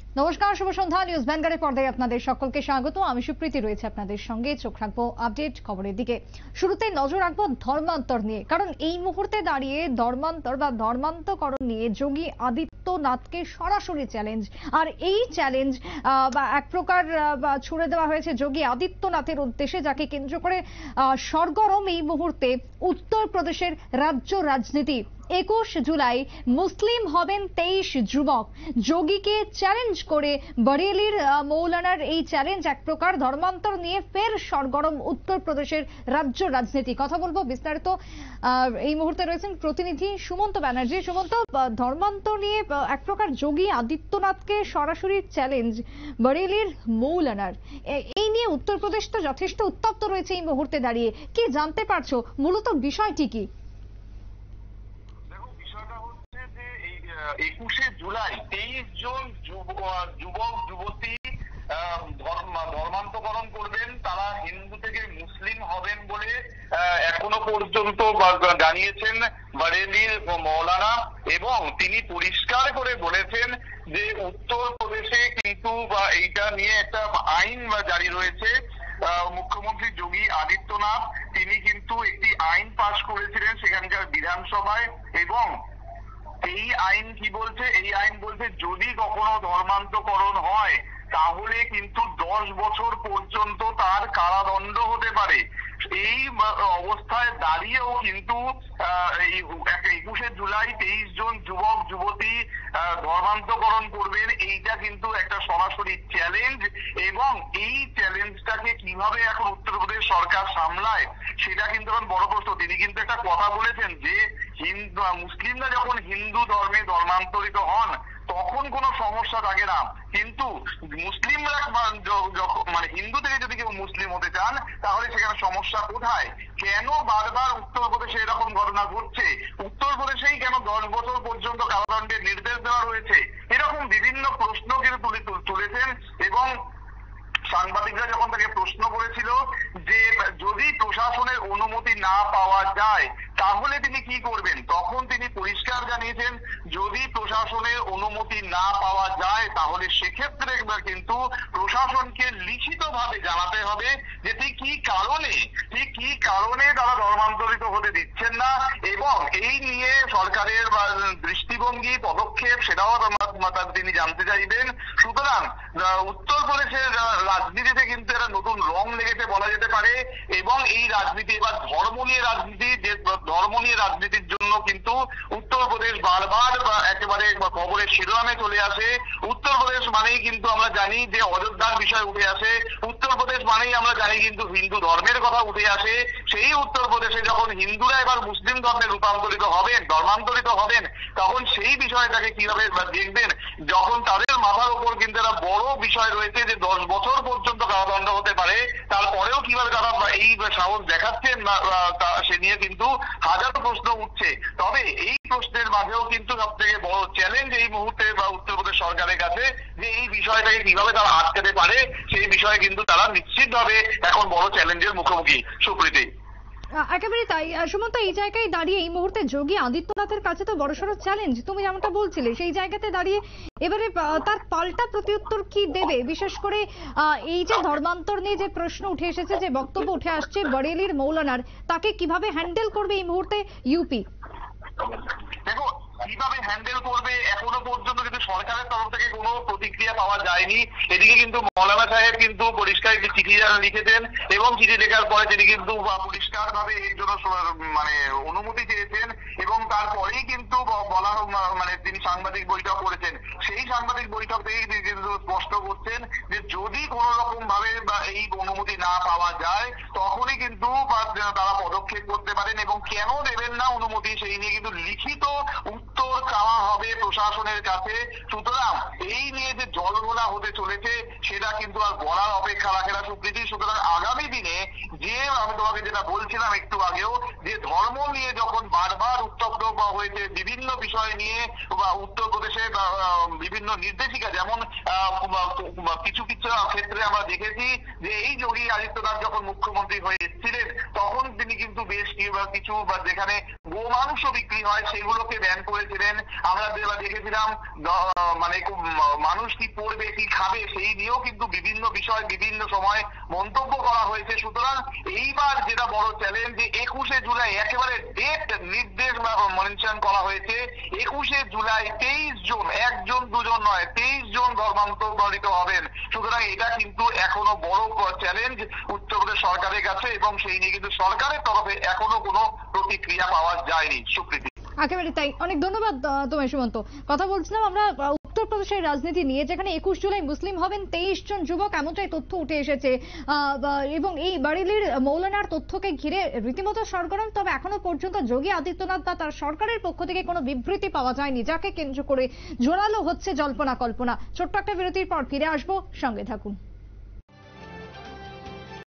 নমস্কার, শুভ সন্ধ্যা। নিউজ ভ্যানগার্ডের পর্দায় আপনাদের সকলকে স্বাগত। আমি সুপ্রীতি রয়েছে আপনাদের সঙ্গে। চোখ রাখবো আপডেট খবরের দিকে। শুরুতে নজর রাখবো ধর্মান্তর নিয়ে, কারণ এই মুহূর্তে দাঁড়িয়ে ধর্মান্তর বা ধর্মান্তকরণ নিয়ে যোগী আদিত্যনাথকে সরাসরি চ্যালেঞ্জ। আর এই চ্যালেঞ্জ বা এক প্রকার ছুড়ে দেওয়া হয়েছে যোগী আদিত্যনাথের উদ্দেশ্যে, যাকে কেন্দ্র করে সরগরম এই মুহূর্তে উত্তরপ্রদেশের রাজ্য রাজনীতি। 21 জুলাই মুসলিম হবেন 23 যুবক। যোগীকে চ্যালেঞ্জ করে বরেলির মৌলানার এই চ্যালেঞ্জ এক প্রকার ধর্মান্তর নিয়ে ফের সরগরম উত্তরপ্রদেশের রাজ্য রাজনীতি। কথা বলবো বিস্তারিত। এই মুহূর্তে রয়েছেন প্রতিনিধি সুমন্ত ব্যানার্জি। সুমন্ত, ধর্মান্তর নিয়ে এক প্রকার যোগী আদিত্যনাথকে সরাসরি চ্যালেঞ্জ বরেলির মৌলানার, এই নিয়ে উত্তরপ্রদেশ তো যথেষ্ট উত্তপ্ত রয়েছে এই মুহূর্তে দাঁড়িয়ে। কি জানতে পারছো, মূলত বিষয়টি কি? 21শে জুলাই 23 জন যুবক যুবতী ধর্মান্তকরণ করবেন। তারা হিন্দু থেকে মুসলিম হবেন বলে এখনো পর্যন্ত জানিয়েছেন বরেলির মৌলানা, এবং তিনি পরিষ্কার করে বলেছেন যে উত্তরপ্রদেশে কিন্তু এইটা নিয়ে একটা আইন জারি রয়েছে। মুখ্যমন্ত্রী যোগী আদিত্যনাথ তিনি কিন্তু একটি আইন পাশ করেছিলেন সেখানকার বিধানসভায়, এবং এই আইন কি বলছে? এই আইন বলছে যদি কখনো ধর্মান্তকরণ হয় তাহলে কিন্তু 10 বছর পর্যন্ত তার কারাদণ্ড হতে পারে। এই অবস্থায় দাঁড়িয়েও কিন্তু এই 21শে জুলাই 23 জন যুবক যুবতী ধর্মান্তকরণ করবেন, এইটা কিন্তু একটা সরাসরি চ্যালেঞ্জ। এবং এই চ্যালেঞ্জটাকে কিভাবে এখন উত্তরপ্রদেশ সরকার সামলায় সেটা কিন্তু এখন বড় প্রশ্ন। তিনি কিন্তু একটা কথা বলেছেন যে মুসলিমরা যখন হিন্দু ধর্মে ধর্মান্তরিত হন তখন কোনো সমস্যা থাকে না, কিন্তু মুসলিমরা মানে হিন্দু থেকে যদি কেউ মুসলিম হতে চান তাহলে সেখানে সমস্যা কোথায়? কেন বারবার উত্তরপ্রদেশে এরকম ঘটনা ঘটছে? উত্তরপ্রদেশেই কেন 10 বছর পর্যন্ত কারাদণ্ডের নির্দেশ দেওয়া রয়েছে? এরকম বিভিন্ন প্রশ্ন কিন্তু তুলেছেন। এবং সাংবাদিকরা যখন তাকে প্রশ্ন করেছিল যে যদি প্রশাসনের অনুমতি না পাওয়া যায় তাহলে তিনি কি করবেন, তখন তিনি পরিষ্কার জানিয়েছেন যদি প্রশাসনের অনুমতি না পাওয়া যায় তাহলে সেক্ষেত্রে কিন্তু প্রশাসনকে লিখিতভাবে জানাতে হবে যে ঠিক কি কারণে তারা ধর্মান্তরিত হতে দিচ্ছেন না, এবং এই নিয়ে সরকারের দৃষ্টিভঙ্গি পদক্ষেপ সেটাও তিনি জানতে চাইবেন। সুতরাং উত্তরপ্রদেশের রাজনীতিতে কিন্তু একটা নতুন রং লেগেছে বলা যেতে পারে, এবং এই রাজনীতি এবার ধর্ম নিয়ে রাজনীতি, যে ধর্ম নিয়ে রাজনীতির জন্য কিন্তু উত্তরপ্রদেশ বারবার একেবারে খবরের শিরোনামে চলে আসে। উত্তরপ্রদেশ মানেই কিন্তু আমরা জানি যে অযোধ্যার বিষয় উঠে আসে, উত্তরপ্রদেশ মানেই আমরা জানি কিন্তু হিন্দু ধর্মের কথা উঠে আসে। সেই উত্তরপ্রদেশে যখন হিন্দুরা এবার মুসলিম ধর্মে ধর্মান্তরিত হবেন তখন সেই বিষয়টাকে কিভাবে দেখবেন, যখন তাদের মাথার উপর কিন্তু একটা বড় বিষয় রয়েছে যে 10 বছর পর্যন্ত কারাদণ্ড হতে পারে, তারপরেও কিভাবে তারা এই সাহস দেখাচ্ছেন সে নিয়ে কিন্তু হাজারো প্রশ্ন উঠছে। তবে এই প্রশ্নের মাঝেও কিন্তু সব থেকে বড় চ্যালেঞ্জ এই মুহূর্তে উত্তরপ্রদেশ সরকারের কাছে যে এই বিষয়টাকে কিভাবে তারা আটকাতে পারে, সেই বিষয়ে কিন্তু তারা নিশ্চিতভাবে এখন বড় চ্যালেঞ্জের মুখোমুখি। সুপ্রীতি, একেবারে তাই। সুমন্ত, এই জায়গায় দাঁড়িয়ে এই মুহূর্তে যোগী আদিত্যনাথের কাছে তো বড়সড় চ্যালেঞ্জ, তুমি যেমনটা বলছিলে, সেই জায়গাতে দাঁড়িয়ে এবারে তার পাল্টা প্রত্যুত্তর কি দেবে? বিশেষ করে এই যে ধর্মান্তর নিয়ে যে প্রশ্ন উঠে এসেছে, যে বক্তব্য উঠে আসছে বরেলির মৌলানার, তাকে কিভাবে হ্যান্ডেল করবে এই মুহূর্তে ইউপি? দেখো কিভাবে হ্যান্ডেল করবে এখনো পর্যন্ত কিন্তু সরকারের তরফ থেকে কোনো প্রতিক্রিয়া পাওয়া যায়নি। এদিকে কিন্তু মৌলানা সাহেব কিন্তু পরিষ্কার একটি চিঠি লিখেছেন, এবং চিঠি লেখার পরে তিনি কিন্তু পরিষ্কার ভাবে এর জন্য মানে অনুমতি চেয়েছেন, এবং তারপরেই কিন্তু বলা মানে তিনি সাংবাদিক বৈঠক করেছেন। সেই সাংবাদিক বৈঠক থেকেই তিনি কিন্তু স্পষ্ট করছেন যে যদি কোনো রকম ভাবে এই অনুমতি না পাওয়া যায় তখনই কিন্তু তারা পদক্ষেপ করতে পারেন, এবং কেন দেবেন না অনুমতি সেই নিয়ে কিন্তু লিখিত উত্তর চাওয়া হবে প্রশাসনের কাছে। সুতরাং এই নিয়ে যে জলঘোলা হতে চলেছে সেটা কিন্তু আর বলার অপেক্ষা রাখে না সুপ্রীতি। সুতরাং আগামী দিনে যে আমি তোমাকে যেটা বলছিলাম একটু আগেও, যে ধর্ম নিয়ে যখন বারবার উত্তপ্ত হয়েছে বিভিন্ন বিষয় নিয়ে, বা উত্তরপ্রদেশে বিভিন্ন নির্দেশিকা, যেমন কিছু কিছু ক্ষেত্রে আমরা দেখেছি যে এই যোগী আদিত্যনাথ যখন মুখ্যমন্ত্রী হয়ে এসেছিলেন তখন তিনি কিন্তু বেশ কিছু যেখানে গোমাংস বিক্রি হয় সেগুলোকে ব্যান করেছিলেন। আমরা দেখেছিলাম মানে মানুষ কি পড়বে কি খাবে সেই নিয়েও কিন্তু বিভিন্ন বিষয় বিভিন্ন সময় মন্তব্য করা হয়েছে। সুতরাং এইবার যেটা বড় চ্যালেঞ্জ, যে 21শে জুলাই একেবারে ডেট নির্দেশ মেনশন করা হয়েছে, 21শে জুলাই 23 জন, একজন দুজন নয় 23 জন ধর্মান্তরিত হবেন। সুতরাং এটা কিন্তু এখনো বড় চ্যালেঞ্জ উত্তরপ্রদেশ সরকারের কাছে, এবং সেই নিয়ে কিন্তু সরকারের তরফে এখনো কোনো প্রতিক্রিয়া পাওয়া যায়নি। সুপ্রীতি, একেবারে তাই, অনেক ধন্যবাদ তোমায় সুমন্ত। কথা বলছিলাম আমরা উত্তরপ্রদেশের রাজনীতি নিয়ে, যেখানে 21 জুলাই মুসলিম হবেন 23 জন যুবক, এমনটাই তথ্য উঠে এসেছে, এবং এই বারেলির মৌলানার তথ্যকে ঘিরে রীতিমতো সরগরম। তবে এখনো পর্যন্ত যোগী আদিত্যনাথ বা তার সরকারের পক্ষ থেকে কোনো বিবৃতি পাওয়া যায়নি, যাকে কেন্দ্র করে জোরালো হচ্ছে জল্পনা কল্পনা। ছোট্ট একটা বিরতির পর ফিরে আসবো, সঙ্গে থাকুন।